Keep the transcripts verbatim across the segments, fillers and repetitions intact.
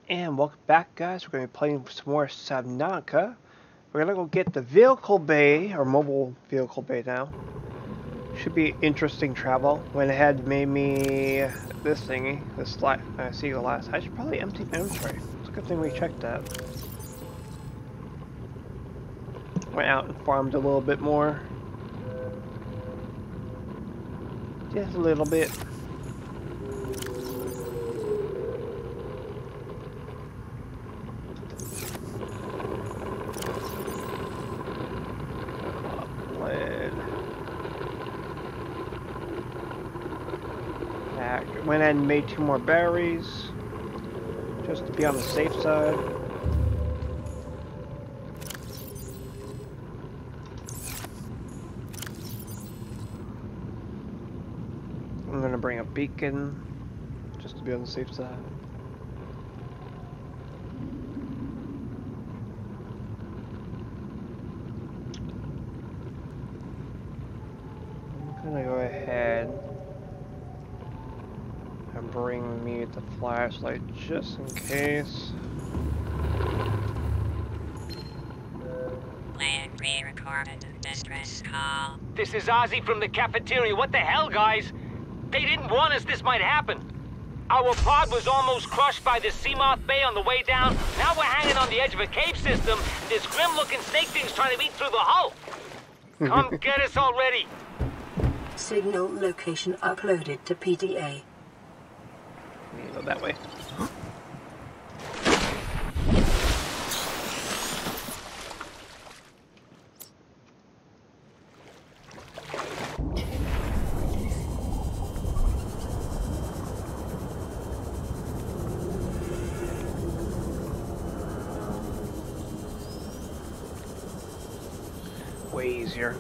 And welcome back, guys. We're going to be playing some more Subnautica. We're going to go get the vehicle bay, or mobile vehicle bay now. Should be interesting travel. Went ahead and made me this thingy, this light. I see the last. I should probably empty my inventory. It's a good thing we checked that. Went out and farmed a little bit more. Just a little bit. Went ahead and made two more berries, just to be on the safe side. I'm gonna bring a beacon, just to be on the safe side. I'm gonna go ahead and bring me the flashlight just in case. Plan pre-recorded distress call. This is Ozzy from the cafeteria. What the hell, guys? They didn't warn us this might happen. Our pod was almost crushed by this Seamoth Bay on the way down. Now we're hanging on the edge of a cave system, and this grim-looking snake thing's trying to eat through the hull. Come get us already. Signal location uploaded to P D A. Go that way. Way easier.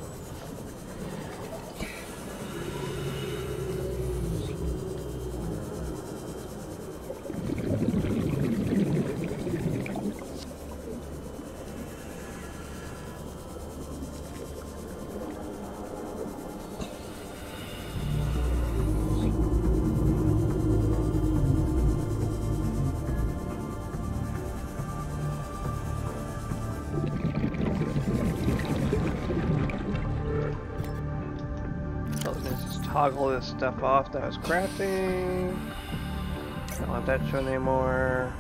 Toggle this stuff off that I was crafting. Don't want that shown anymore.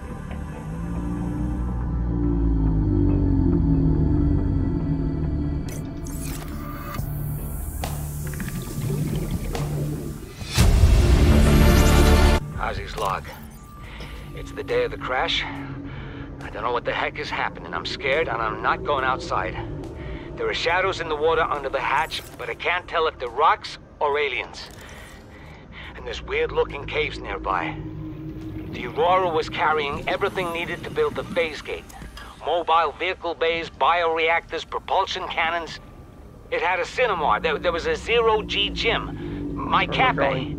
Ozzy's log. It's the day of the crash. I don't know what the heck is happening. I'm scared and I'm not going outside. There are shadows in the water under the hatch, but I can't tell if they're rocks or aliens. And there's weird-looking caves nearby. The Aurora was carrying everything needed to build the phase gate. Mobile vehicle bays, bioreactors, propulsion cannons. It had a cinema. There, there was a zero-G gym. My cafe.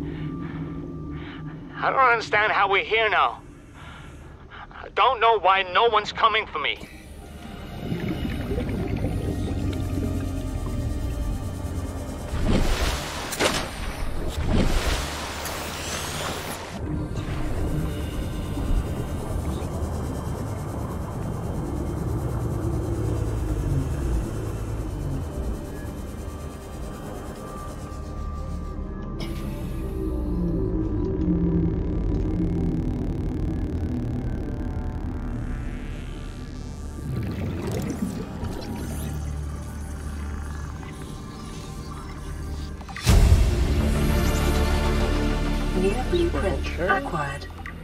I don't understand how we're here now. I don't know why no one's coming for me. Near blueprint acquired.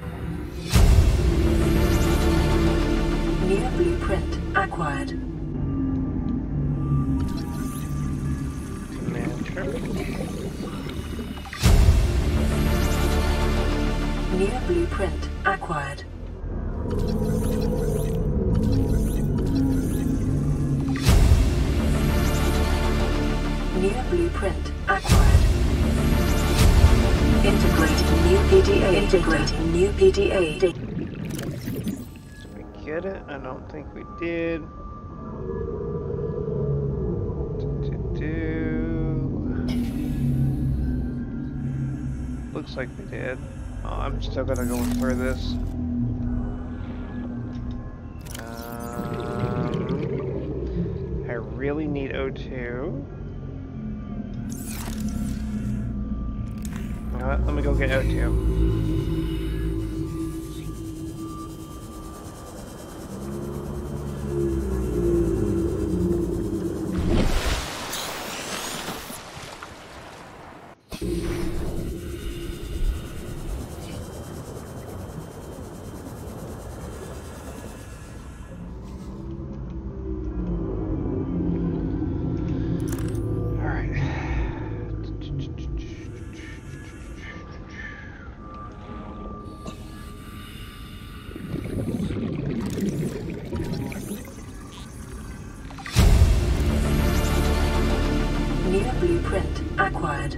Near blueprint acquired. Near blueprint acquired. Near blueprint acquired. Integrating new P D A. Integrating new P D A. Did we get it? I don't think we did. Do, do, do. Looks like we did. Oh, I'm still gonna go through this. really need O two. You know what? Let me go get O two. New blueprint acquired.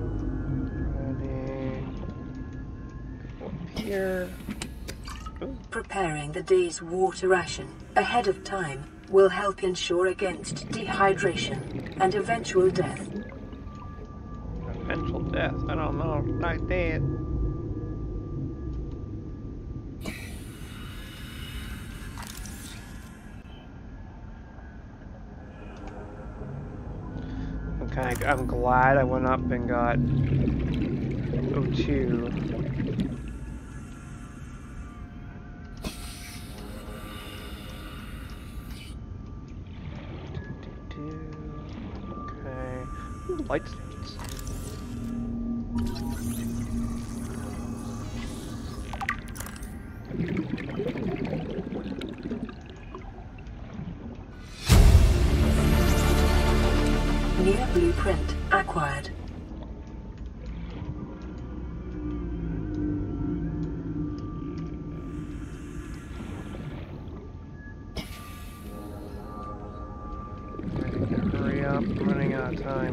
Ready. Up here. Ooh. Preparing the day's water ration ahead of time will help ensure against dehydration and eventual death. Eventual death. I don't know. Not dead. I'm kind of. I'm glad I went up and got O two. Okay. Ooh, light stations. New blueprint acquired. Hurry up, I'm running out of time.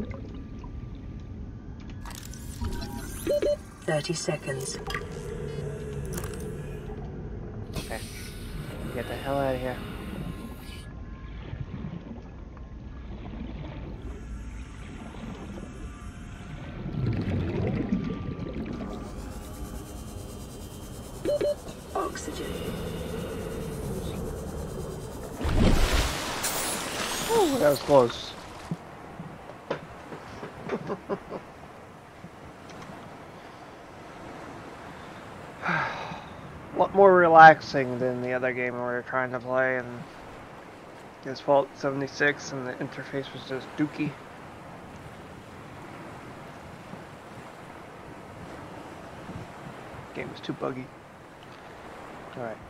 Thirty seconds. Okay. Get the hell out of here. Oxygen. Ooh, that was close. A lot more relaxing than the other game we were trying to play, and his fault seventy-six, and the interface was just dookie. Game was too buggy. All right.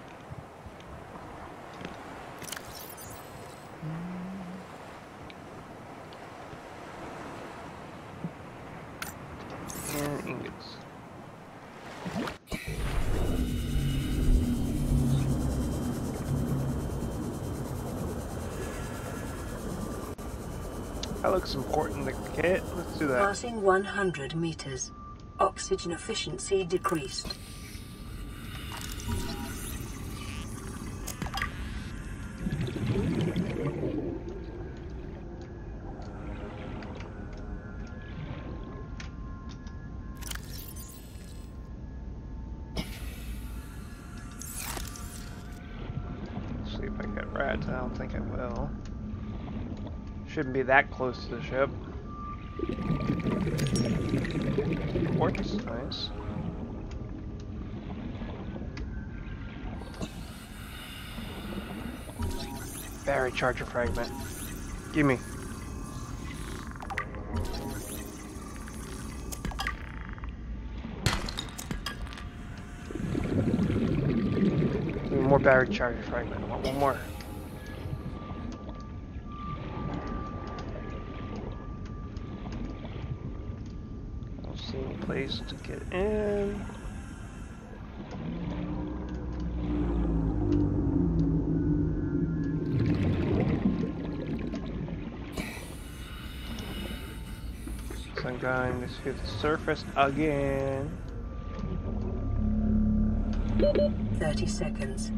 And ingots. That looks important to get. Let's do that. Passing one hundred meters. Oxygen efficiency decreased. Let's see if I get rats. I don't think I will. Shouldn't be that close to the ship. Quartz, nice. Battery charger fragment. Gimme. Give me more battery charger fragment. I want one more. I don't see any place to get in. So I'm going to hit the surface again. Thirty seconds.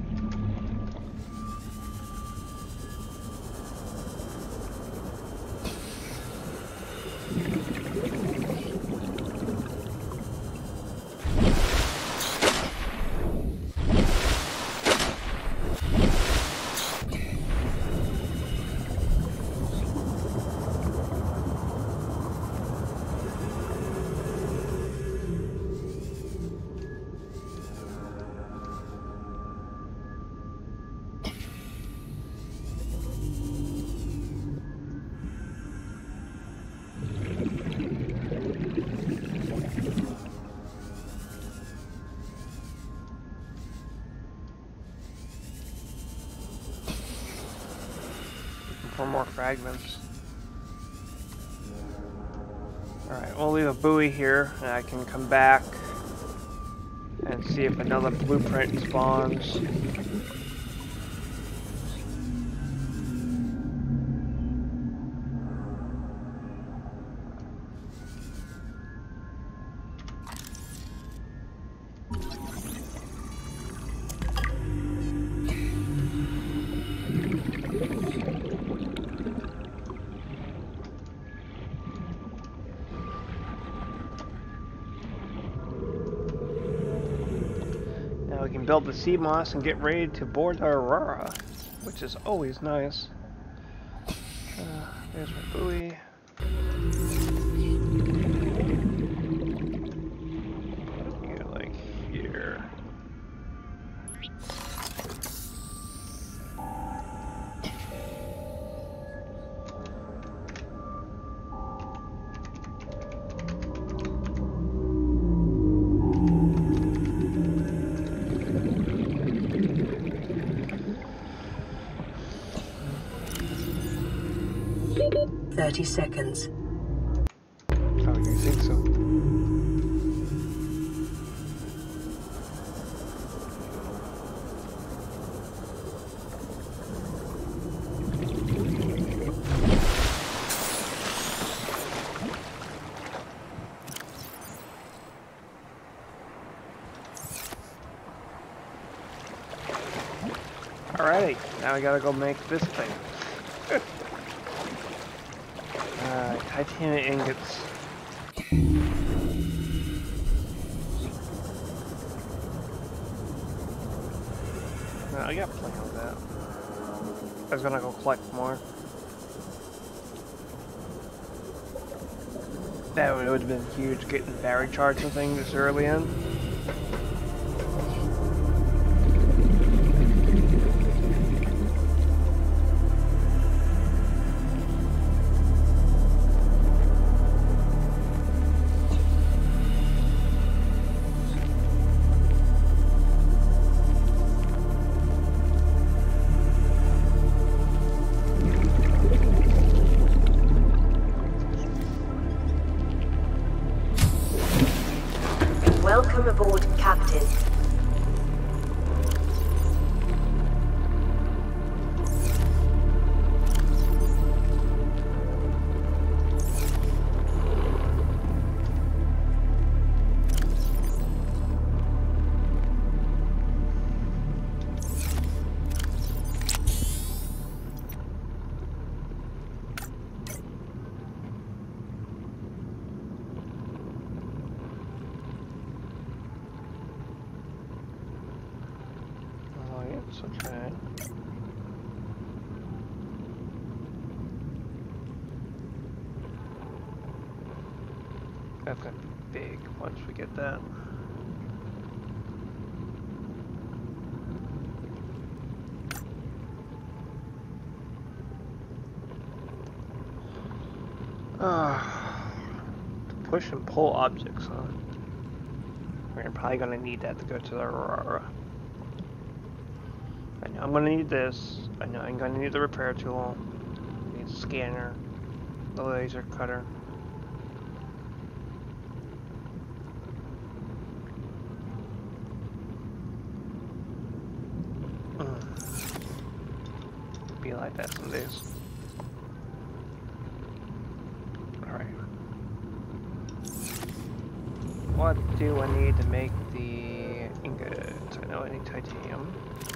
more fragments. Alright, we'll leave a buoy here, and I can come back and see if another blueprint spawns. Now we can build the sea moss and get ready to board our Aurora, which is always nice. Uh, there's my buoy. Put you like here. Thirty seconds. Oh, you think so? Alrighty, now we gotta go make this thing. uh, titanium ingots. No, I got plenty of that. I was gonna go collect more. That would have been huge getting battery charging thing this early in. Welcome aboard, Captain. Okay. That's gonna be big once we get that. Ah, to push and pull objects, huh? We're probably gonna need that to go to the Aurora. I know I'm gonna need this. I know I'm gonna need the repair tool. I need the scanner, the laser cutter. Mm. Be like that some days. Alright. What do I need to make the ingots? I know I need titanium.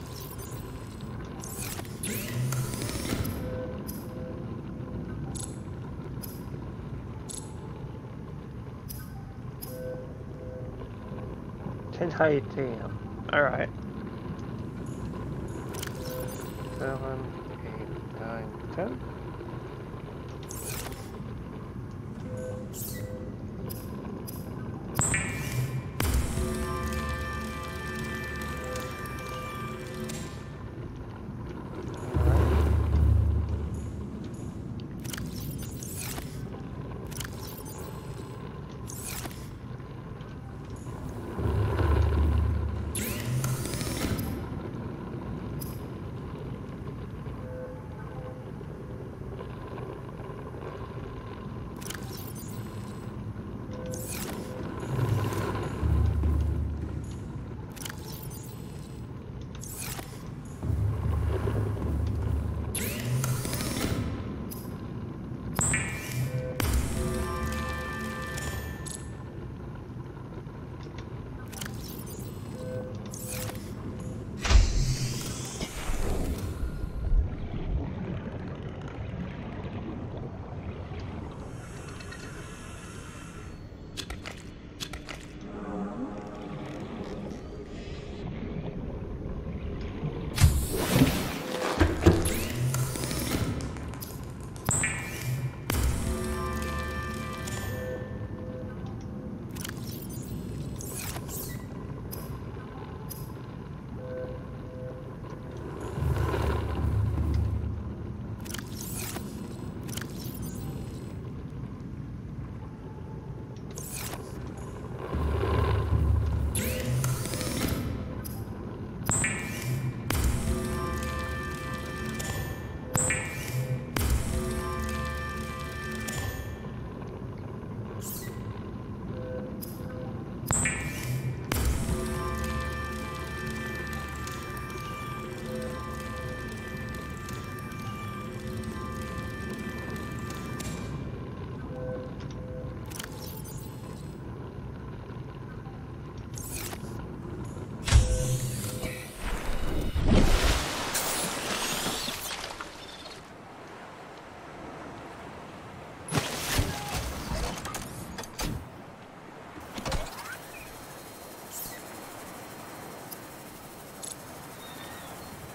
Ten titanium. Alright. Seven, eight, nine, ten.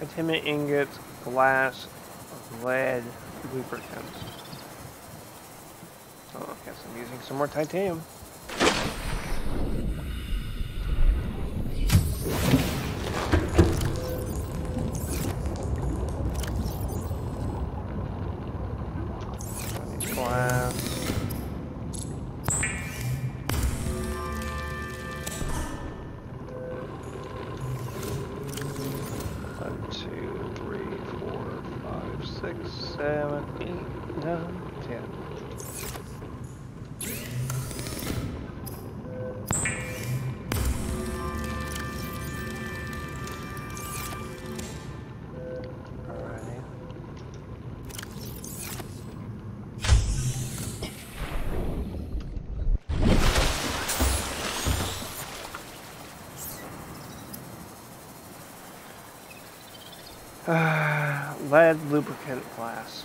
Titanium ingots, glass, lead, lubricant. Oh, I guess I'm using some more titanium. Glass. One, two, three, four, five, six, seven, eight, nine, ten. Alright. Uh, lead lubricant glass.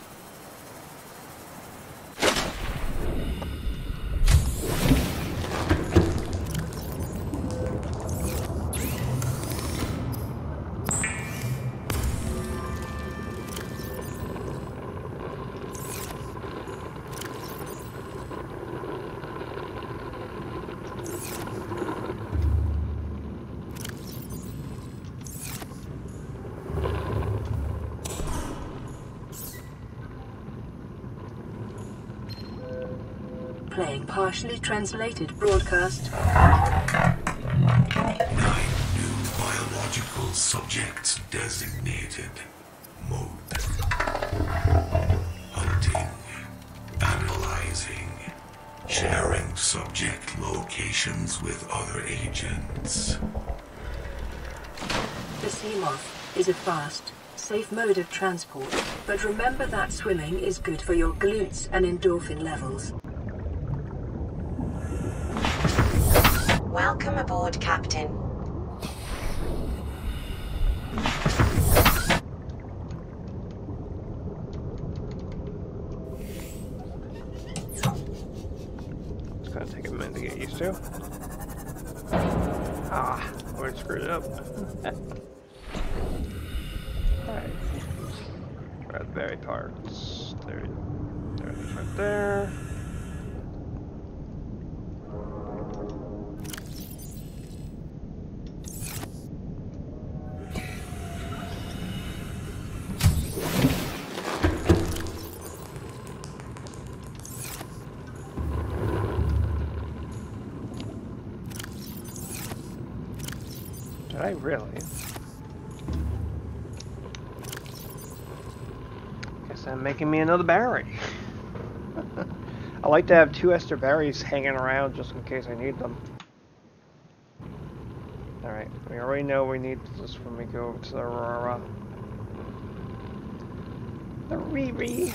Playing partially translated broadcast. Nine new biological subjects designated. Mode. Hunting. Analyzing. Sharing subject locations with other agents. The sea moth is a fast, safe mode of transport, but remember that swimming is good for your glutes and endorphin levels. Welcome aboard, Captain. It's gonna take a minute to get used to. Ah, we're screwed up. Alright. Raspberry parts. There, there it is right there. Did I really? Guess I'm making me another berry. I like to have two ester berries hanging around just in case I need them. Alright, we already know we need this when we go to the Aurora. The Riri.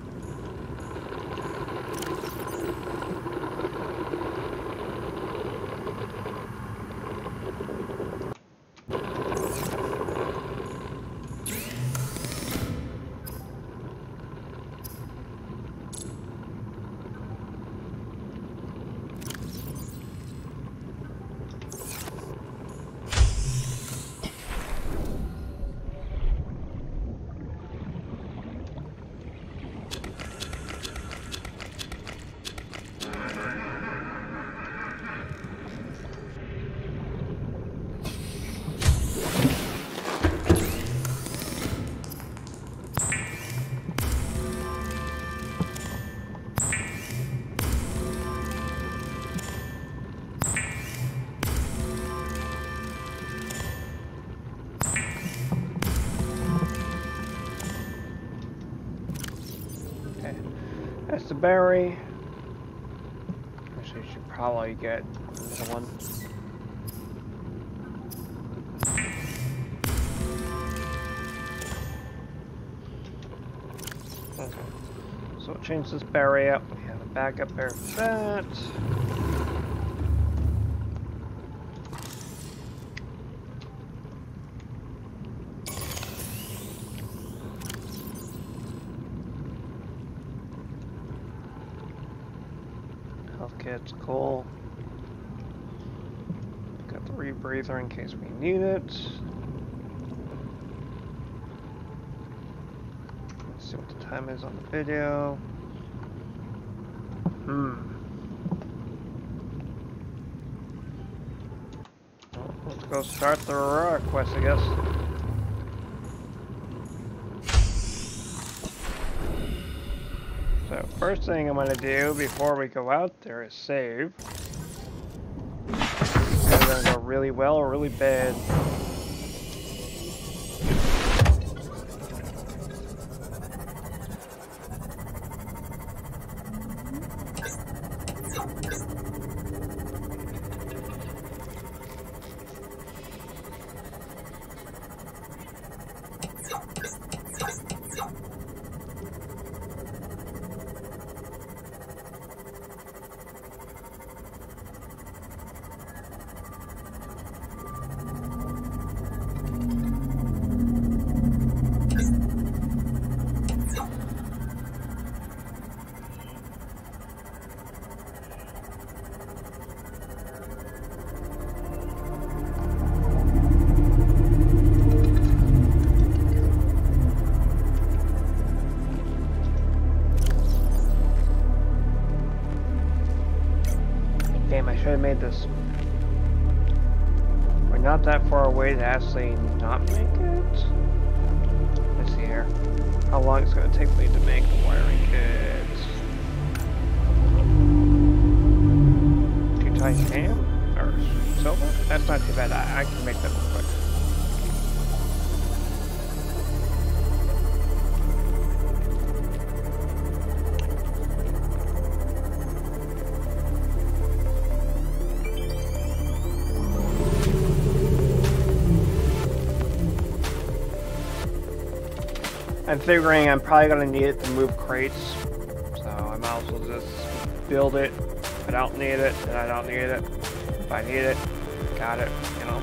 That's the berry. Actually, you should probably get another one. Okay. So we'll change this berry up. We have a backup berry for that. Kit's cool. Got the rebreather in case we need it. see what the time is on the video. Hmm. Well, let's go start the Aurora quest, I guess. So, first thing I'm going to do before we go out there is save. It's either going to go really well or really bad. Damn, I should have made this. We're not that far away to actually not make it. Let's see here. How long it's going to take me to make the wiring kits. Two titanium? Or silver? That's not too bad. I, I can make that real quick. I'm figuring I'm probably going to need it to move crates, so I might as well just build it. If I don't need it, then I don't need it. If I need it, got it, you know.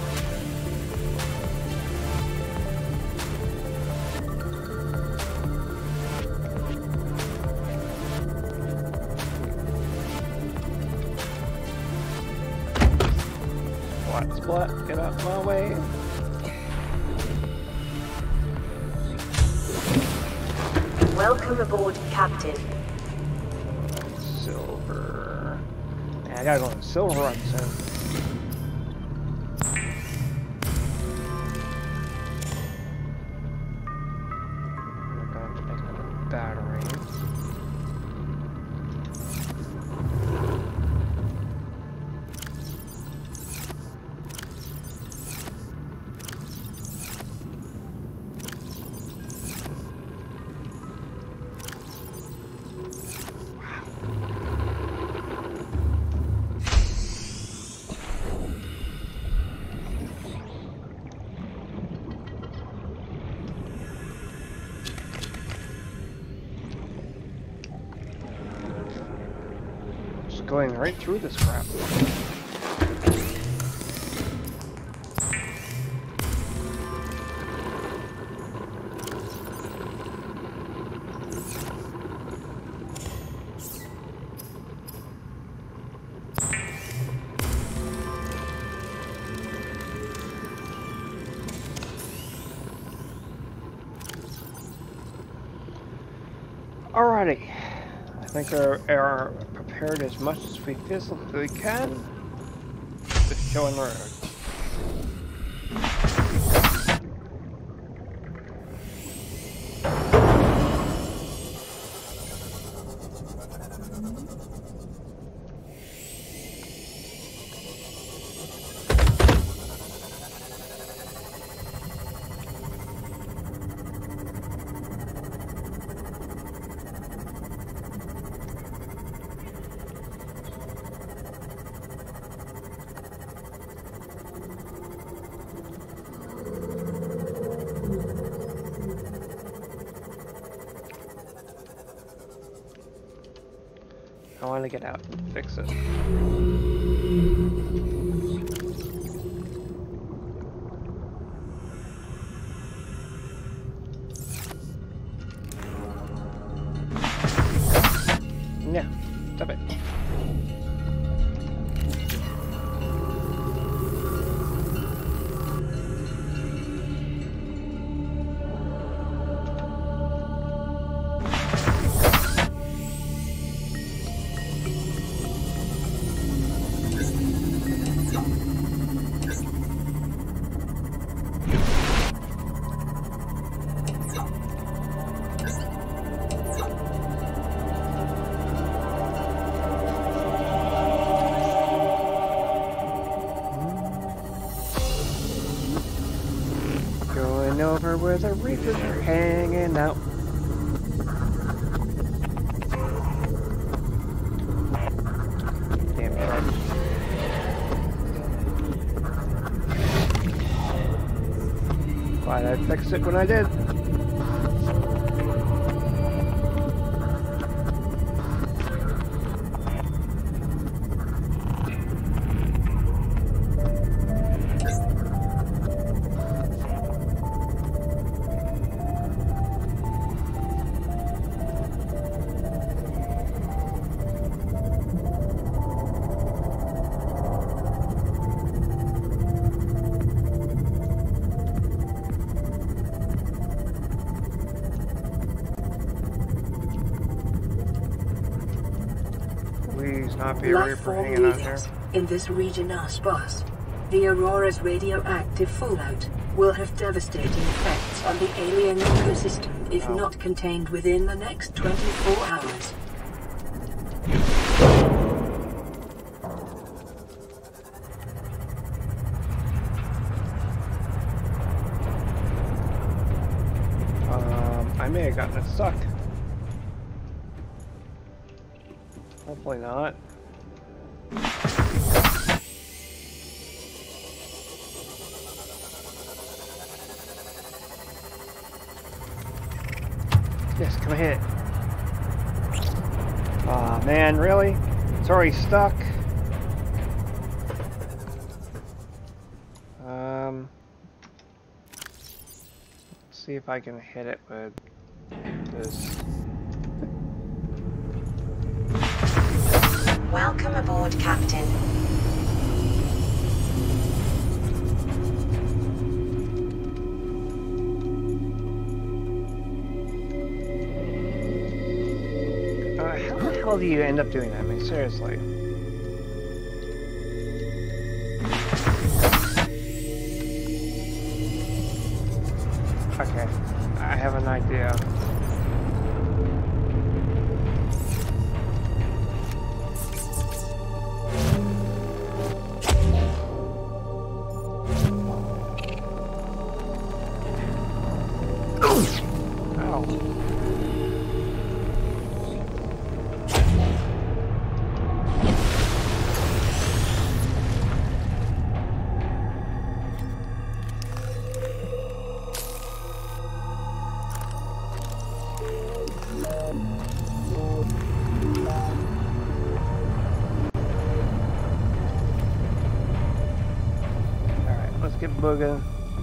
Splat, splat, get out of my way. Welcome aboard, Captain. Silver. Man, I gotta go on a silver run soon. We're going to make another battery. Going right through this crap. Alrighty. I think we're, are prepared as much as we physically can. Just showing the road. I want to get out and fix it. Yeah, stop it. over where the reefers are hanging out. Damn sharks. Glad I fixed it when I did. Not be a Life reaper form hanging out here. breathings in this region are sparse. The Aurora's radioactive fallout will have devastating effects on the alien ecosystem if Oh. not contained within the next twenty-four hours. Um, I may have gotten it stuck. Hopefully not. Yes, come hit. Aw, oh, man, really? It's already stuck. Um, let's see if I can hit it with this. Welcome aboard, Captain. Uh, how the hell do you end up doing that? I mean, seriously. Okay, I have an idea. Get booging.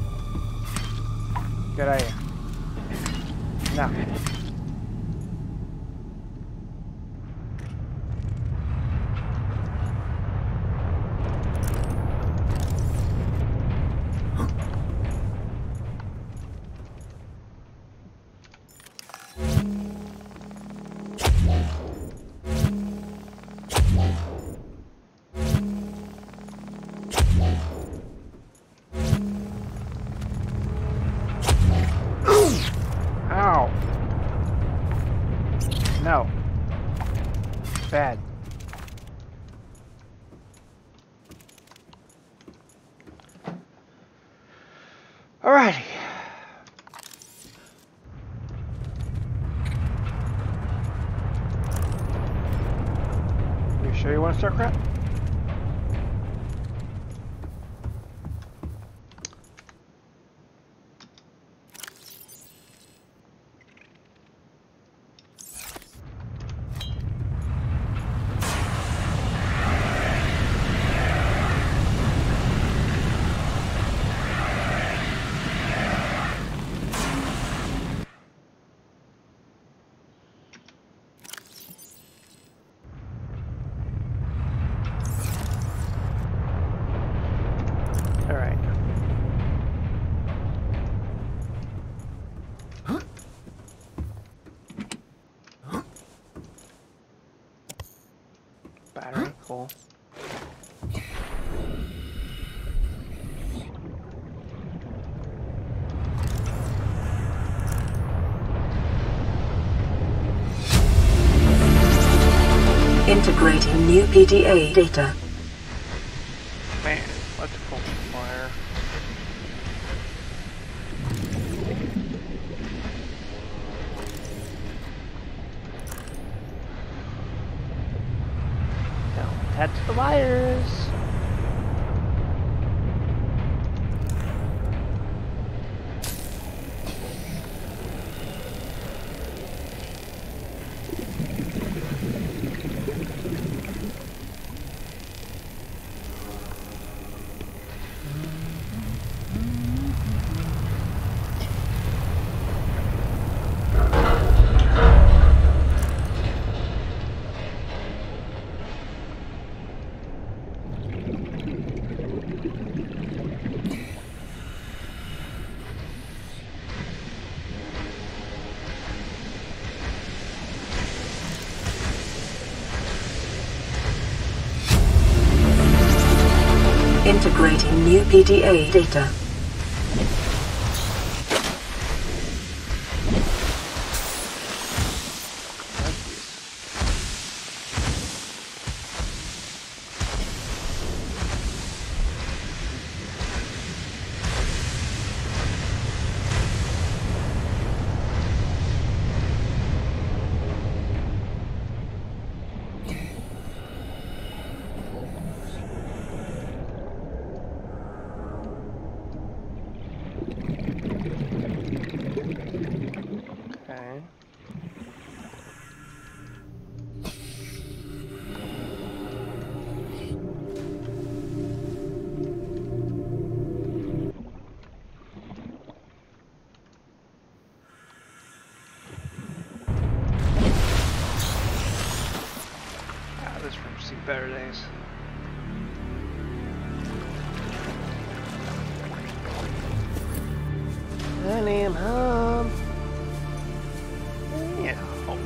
Get out of here. Now. Ow! No. Bad. Alrighty. You sure you want to start crap? Battery, cool. Integrating new P D A data. Man, electrical wire. Head to the wires. Integrating new P D A data. Okay. Ah, this room's seen better days. Honey, I'm home. Yeah. Home.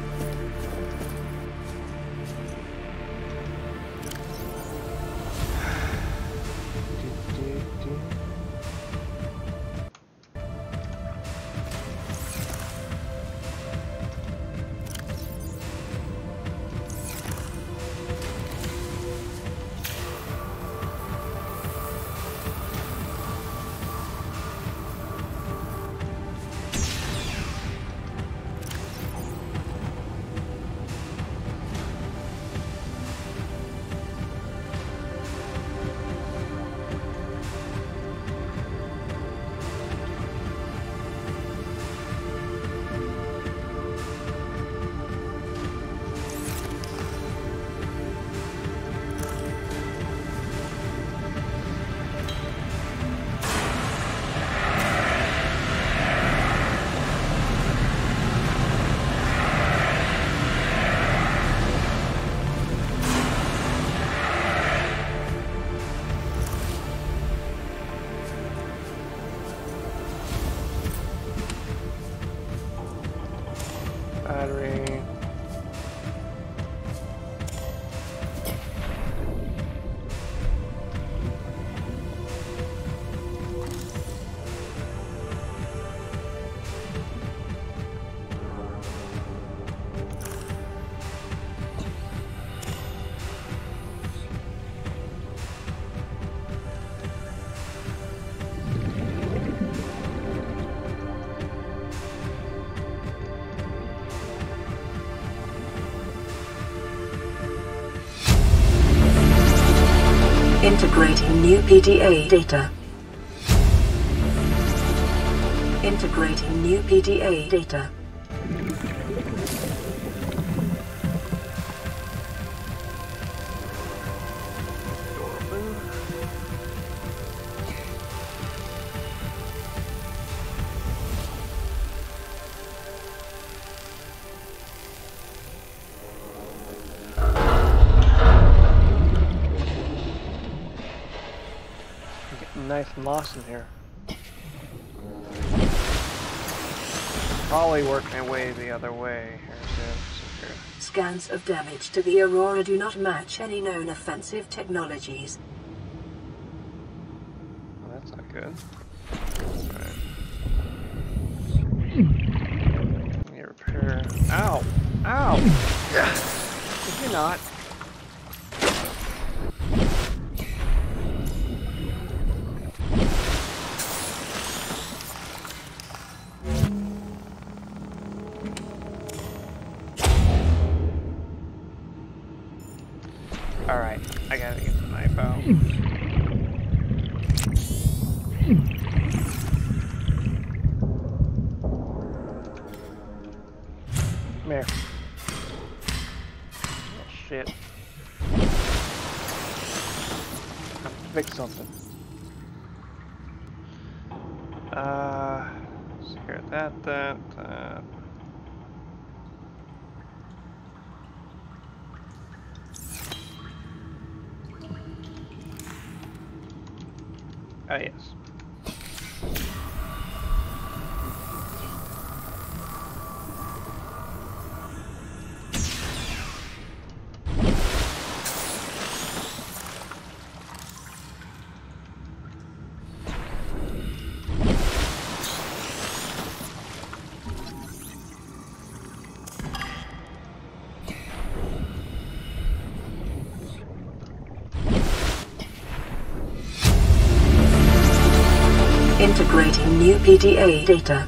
Battery. Integrating new P D A data. Integrating new P D A data. Door open. I'm getting nice and lost in here. Probably work my way the other way here soon. Okay. Scans of damage to the Aurora do not match any known offensive technologies. Well, that's not good. Alright. Need to repair. Ow! Ow! Did you not? Alright, I gotta get to my phone. Come here. Oh shit. I have to fix something. Uh, secure that, that, that. Ah, yes. Integrating new P D A data.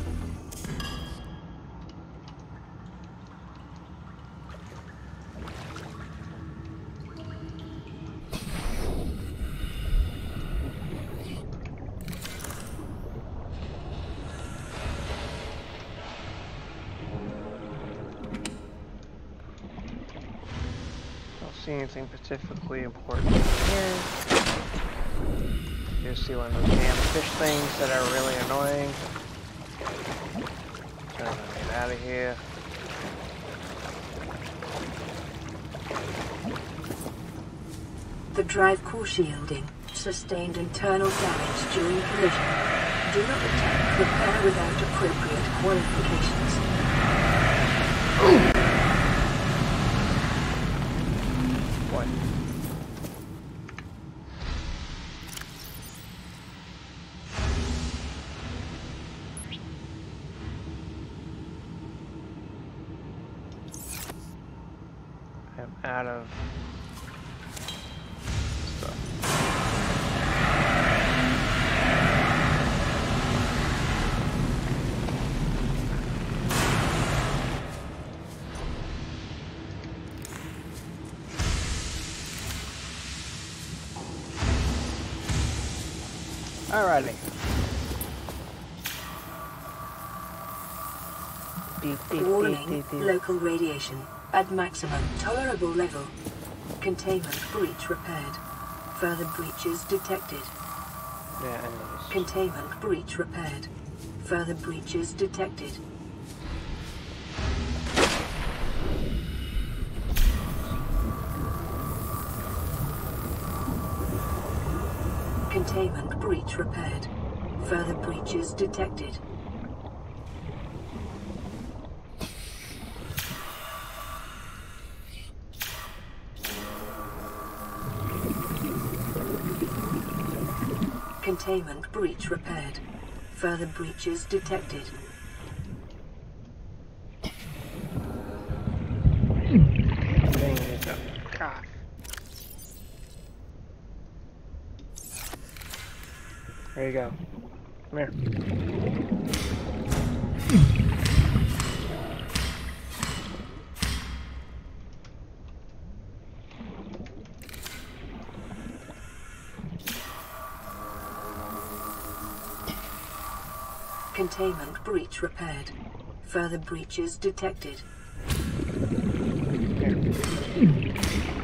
Don't see anything specifically important here. You see one of those damn fish things that are really annoying. Gonna get out of here. The drive core shielding sustained internal damage during collision. Do not attempt repair without appropriate qualifications. What? I'm out of stuff. Alrighty. Beep, beep, beep, Warning, beep, beep. local radiation at maximum tolerable level. Containment breach repaired. Further breaches detected. Yeah, I know this. Containment breach repaired. Further breaches detected. Containment breach repaired. Further breaches detected. Containment breach repaired. Further breaches detected. Dang it. God. There you go. Come here. Containment breach repaired. Further breaches detected. Here.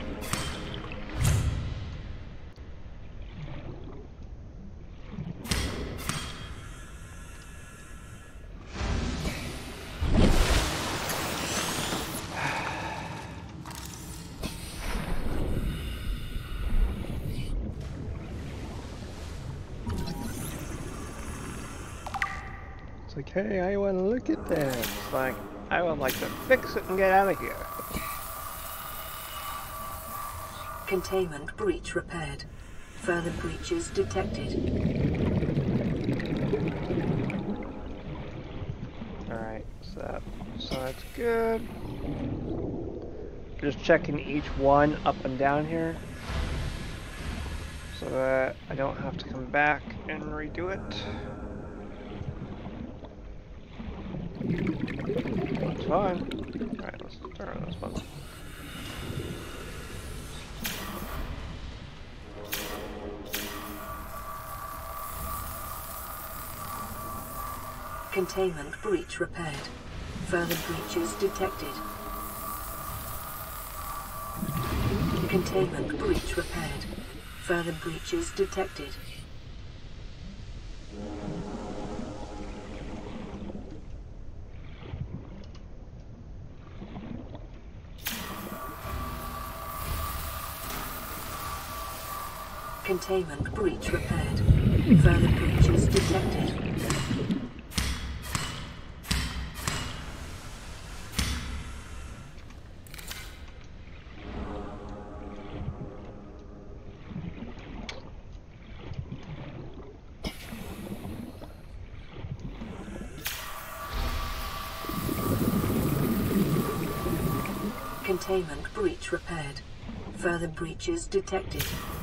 It's like, hey, I want to look at that. It's like, I would like to fix it and get out of here. Containment breach repaired. Further breaches detected. Alright, so, that, so that's good. Just checking each one up and down here, so that I don't have to come back and redo it. That's fine. Alright, let's turn on this one. Containment breach repaired. Further breaches detected. Containment breach repaired. Further breaches detected. Containment breach repaired. Further breaches detected. Containment breach repaired. Further breaches detected.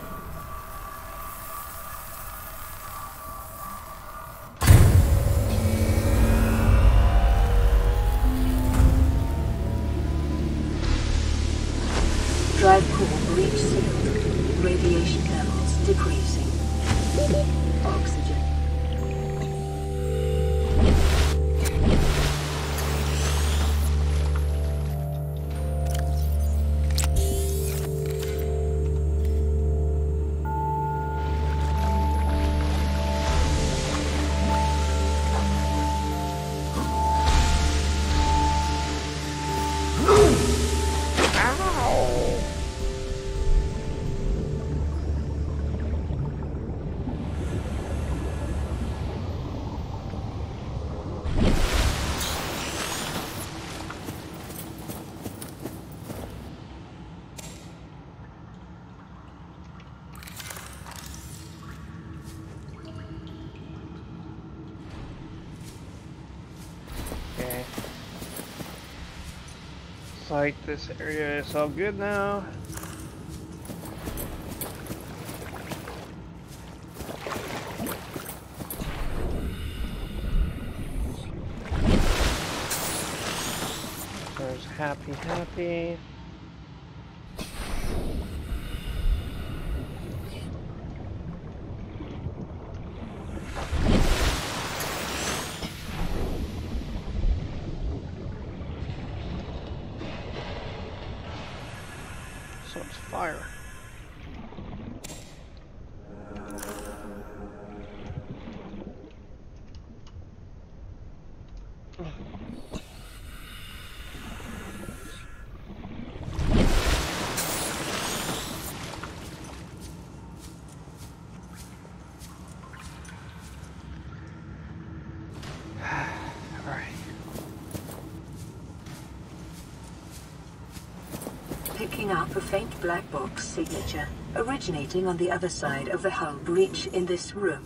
Drive core breach sealed. Radiation levels decreasing. Oxygen. Looks like this area is all good now. There's happy, happy. So it's fire. Picking up a faint black box signature originating on the other side of the hull breach in this room.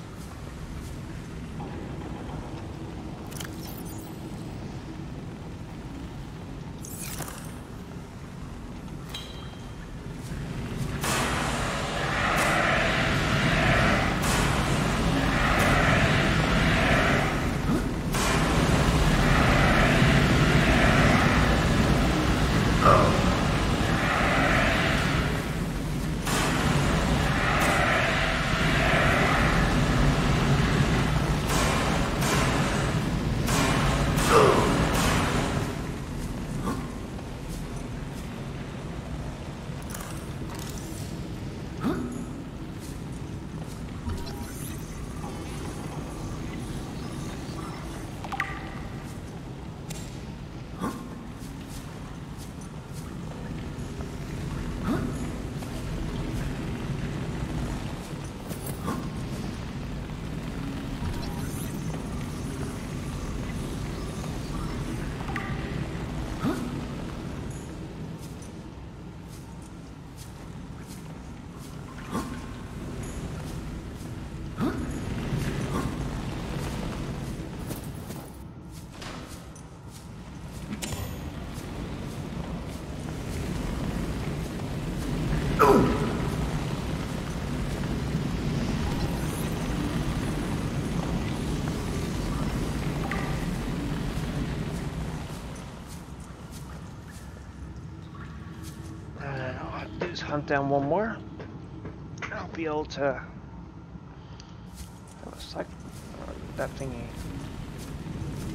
Hunt down one more. I'll be able to have a sec. Uh, that thingy.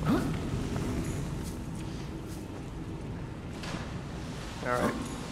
Alright.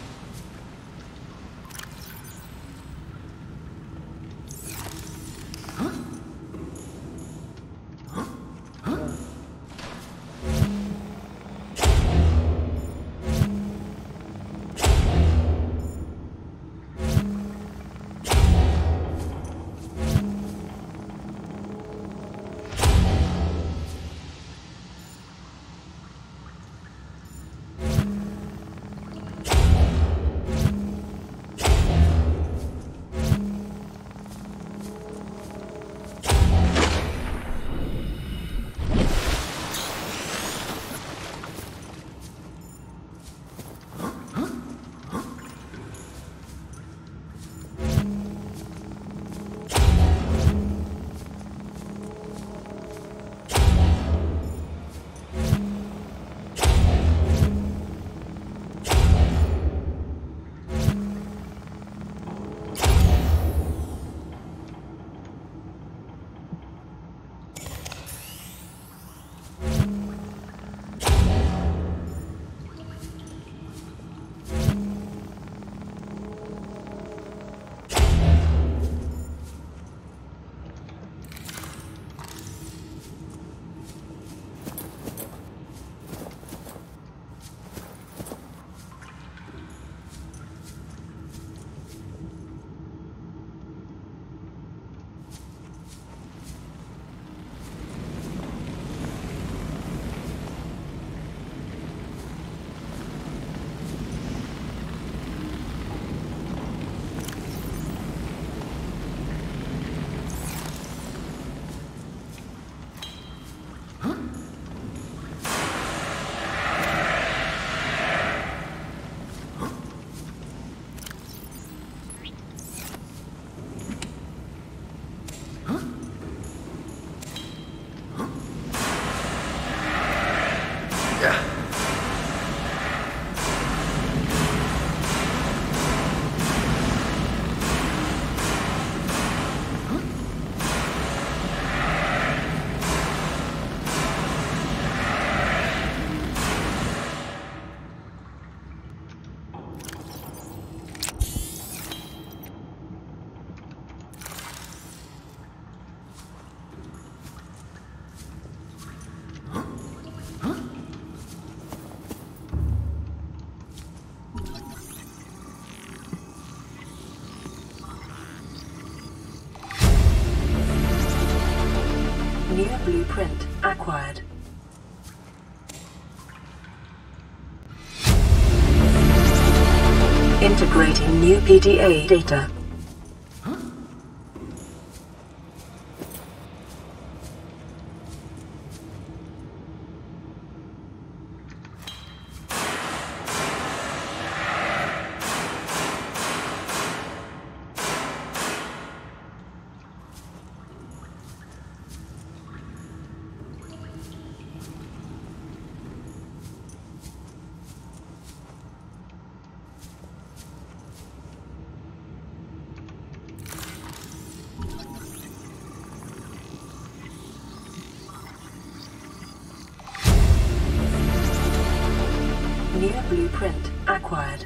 New blueprint acquired. Integrating new P D A data. New blueprint acquired.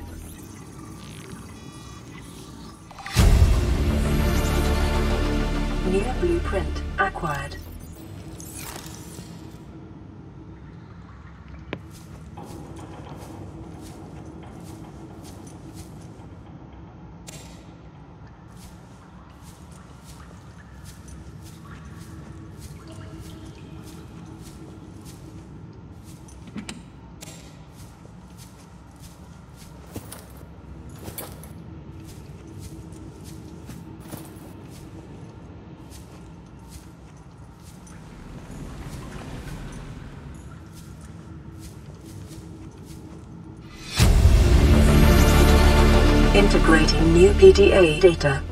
New blueprint acquired. Integrating new P D A data.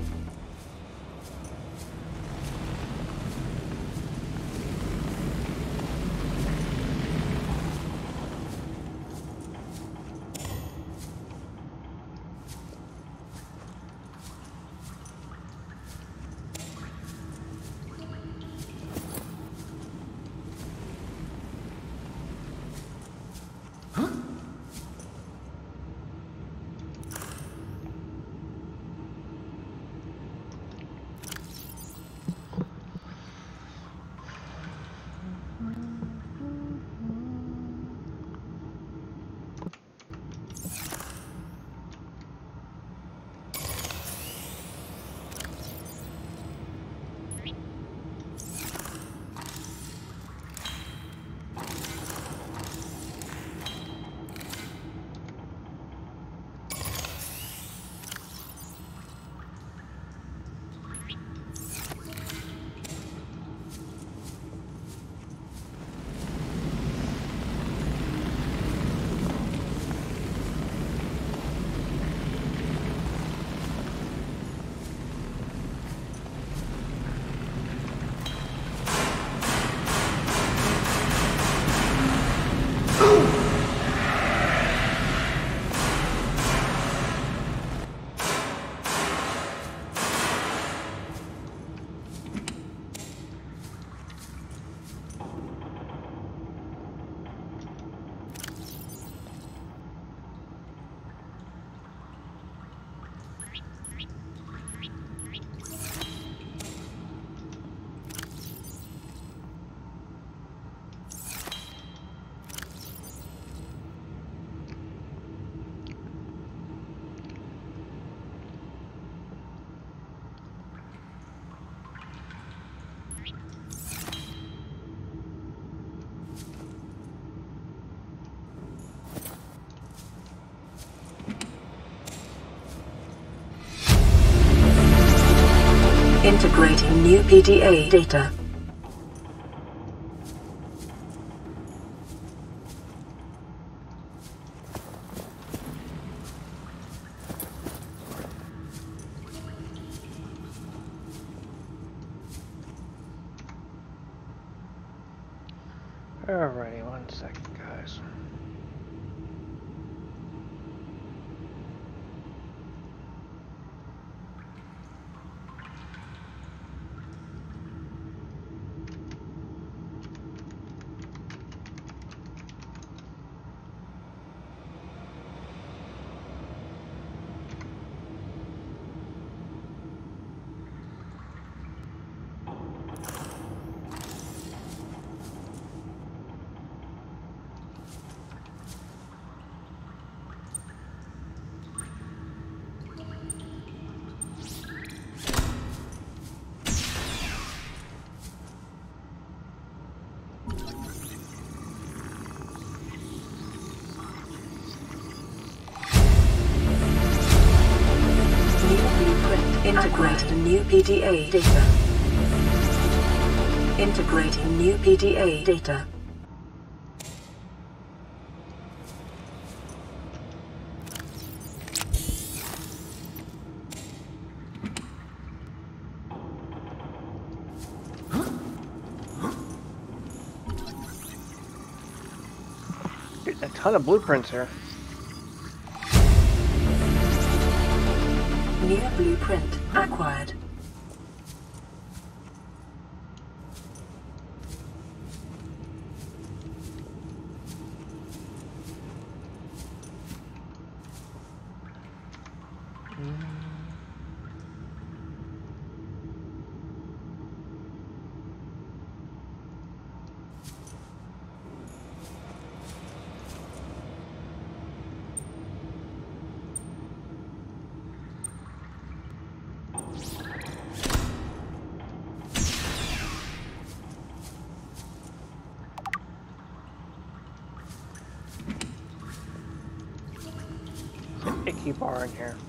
Integrating new P D A data. Alrighty, one second, guys. Integrating new P D A data. Integrating new P D A data. Getting a ton of blueprints here. New blueprint acquired. Icky bar in here.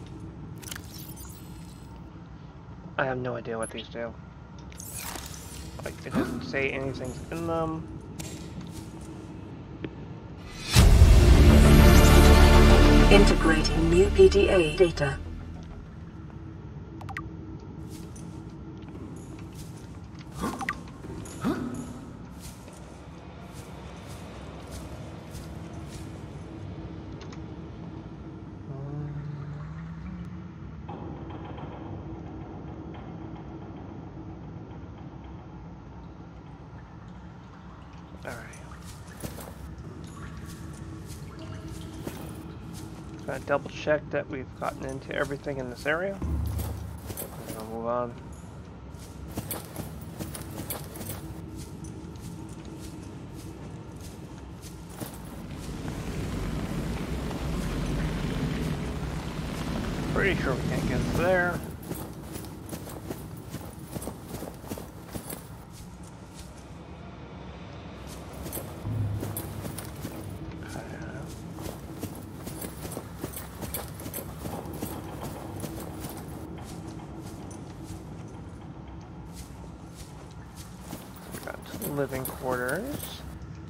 I have no idea what these do. Like, it doesn't say anything's in them. Integrating new P D A data. Gotta double check that we've gotten into everything in this area. We're gonna move on. Pretty sure we can't get there. Living quarters.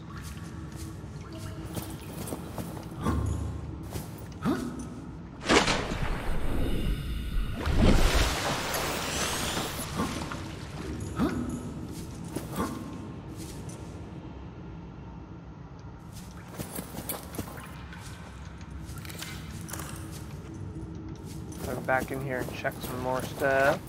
Go back in here and check some more stuff.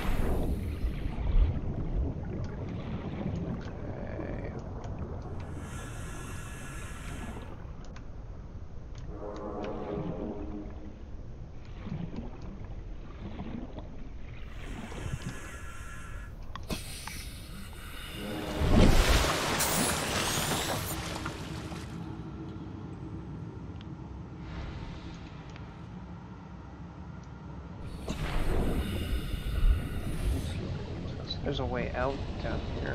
There's a way out down here.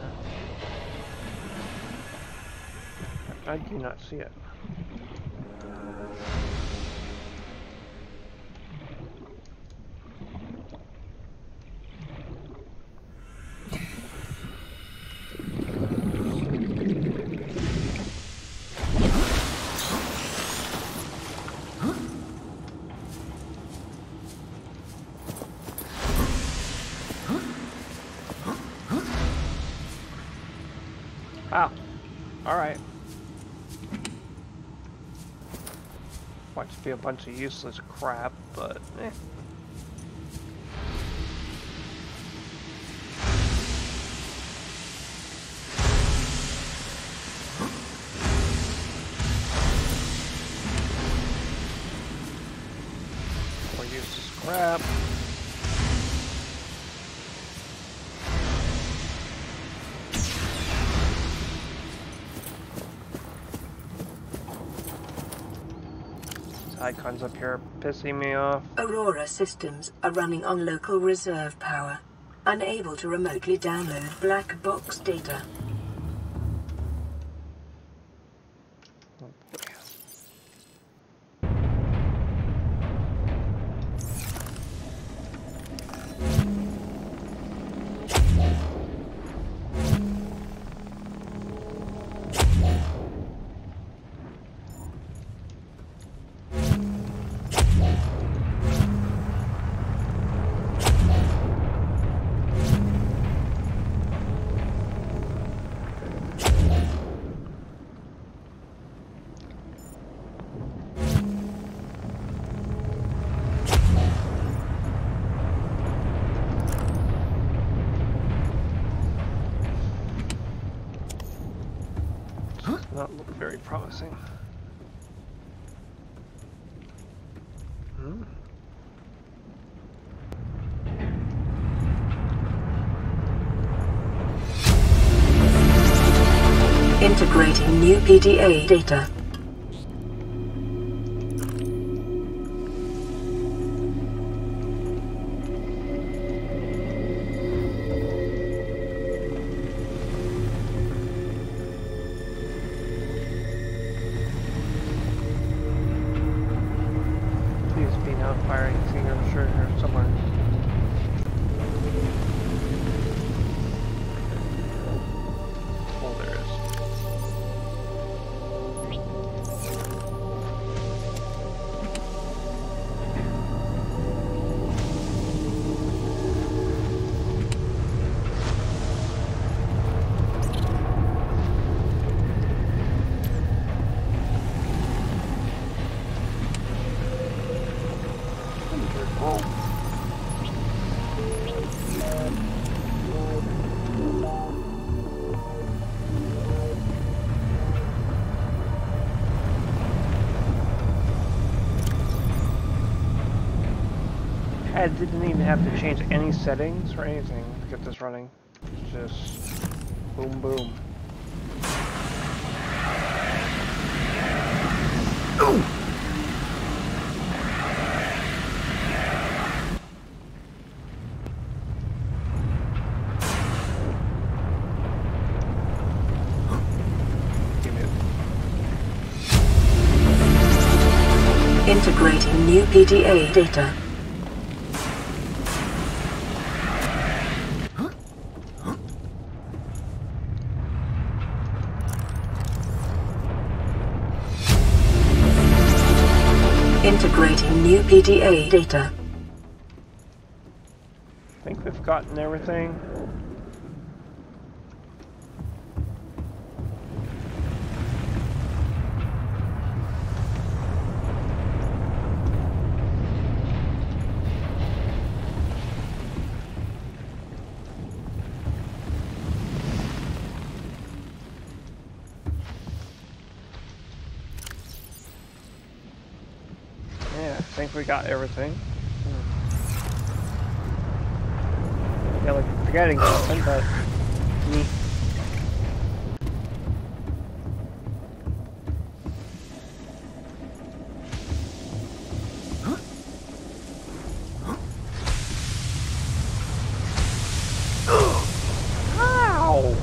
I do not see it. Oh, alright. Want to be a bunch of useless crap, but eh. More useless crap. Icons up here pissing me off. Aurora systems are running on local reserve power, unable to remotely download black box data. Not look very promising. Hmm. Integrating new P D A data. Firing extinguisher here somewhere. Oh, there is. I didn't even have to change any settings or anything to get this running. It's just boom boom. Ooh. Integrating new P D A data. Integrating new P D A data. I think we've gotten everything. Yeah, I think we got everything. Hmm. Yeah, like forgetting something, but neat. Ow!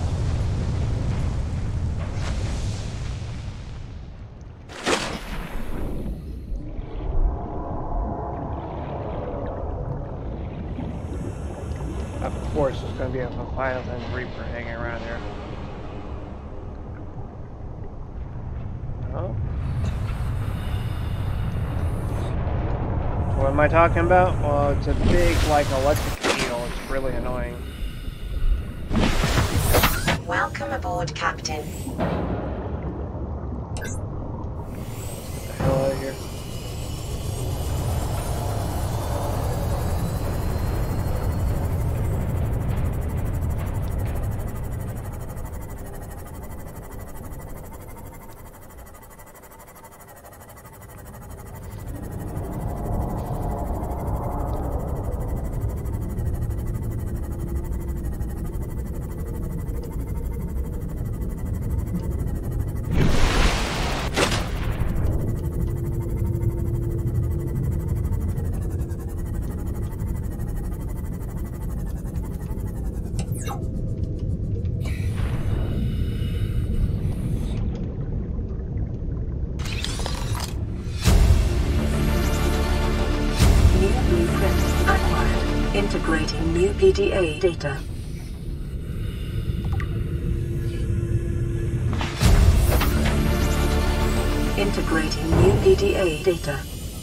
Of course, there's going to be a Leviathan Reaper hanging around here. Oh. What am I talking about? Well, it's a big, like, electric eel. It's really annoying. Welcome aboard, Captain. Get the hell out of here. Integrating new P D A data. Integrating new P D A data.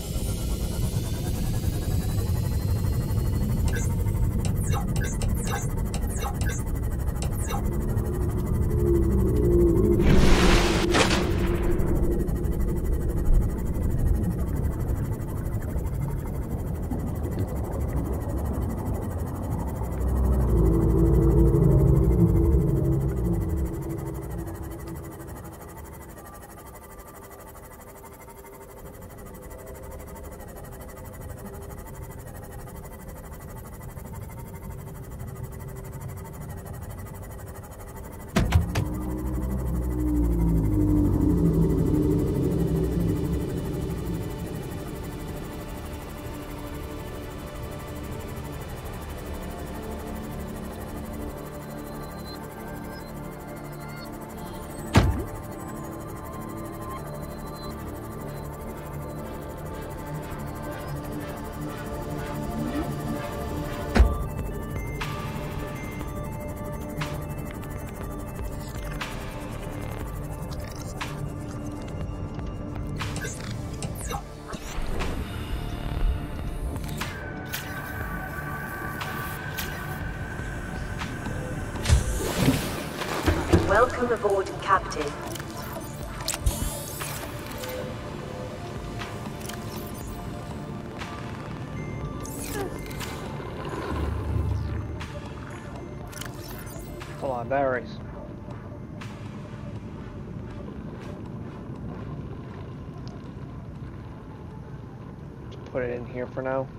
Welcome aboard, Captain. A lot of batteries. Just put it in here for now.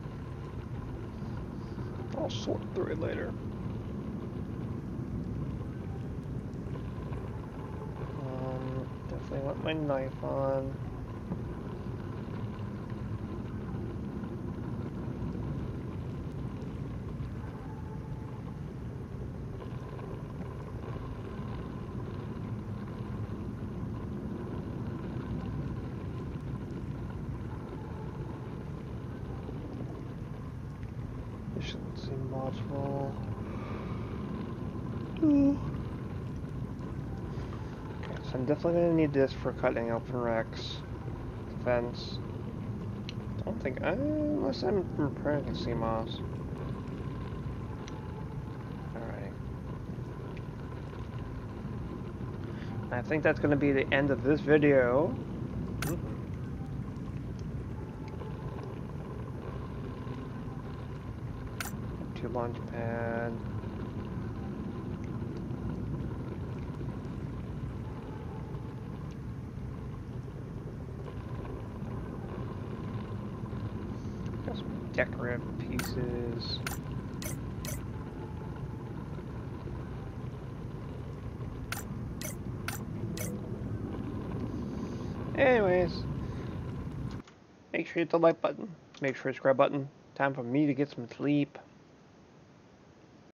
I'll sort through it later. Um, definitely want my knife on. Efficiency module. Ooh. Okay, so I'm definitely gonna need this for cutting open wrecks. Defense. I don't think, uh, unless I'm repairing the C M O S. Alright. I think that's gonna be the end of this video. Two launch pad. Got some decorative pieces. Anyways, make sure you hit the like button. Make sure you subscribe button. Time for me to get some sleep.